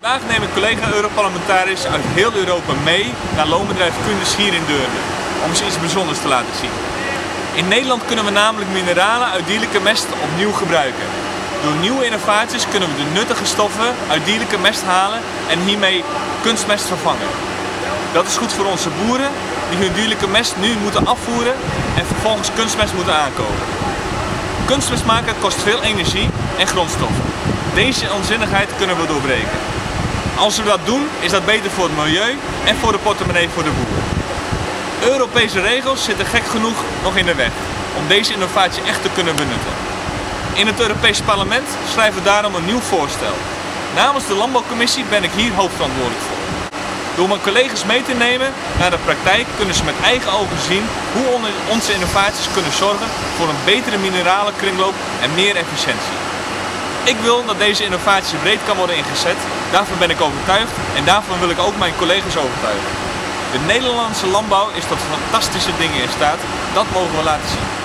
Vandaag nemen collega-Europarlementariërs uit heel Europa mee naar loonbedrijf Kunders hier in Deurne, om ze iets bijzonders te laten zien. In Nederland kunnen we namelijk mineralen uit dierlijke mest opnieuw gebruiken. Door nieuwe innovaties kunnen we de nuttige stoffen uit dierlijke mest halen en hiermee kunstmest vervangen. Dat is goed voor onze boeren die hun dierlijke mest nu moeten afvoeren en vervolgens kunstmest moeten aankopen. Kunstmest maken kost veel energie en grondstoffen. Deze onzinnigheid kunnen we doorbreken. Als we dat doen, is dat beter voor het milieu en voor de portemonnee voor de boer. Europese regels zitten gek genoeg nog in de weg om deze innovatie echt te kunnen benutten. In het Europees Parlement schrijven we daarom een nieuw voorstel. Namens de Landbouwcommissie ben ik hier hoofdverantwoordelijk voor. Door mijn collega's mee te nemen naar de praktijk kunnen ze met eigen ogen zien hoe onze innovaties kunnen zorgen voor een betere mineralenkringloop en meer efficiëntie. Ik wil dat deze innovatie breed kan worden ingezet, daarvan ben ik overtuigd en daarvan wil ik ook mijn collega's overtuigen. De Nederlandse landbouw is tot fantastische dingen in staat, dat mogen we laten zien.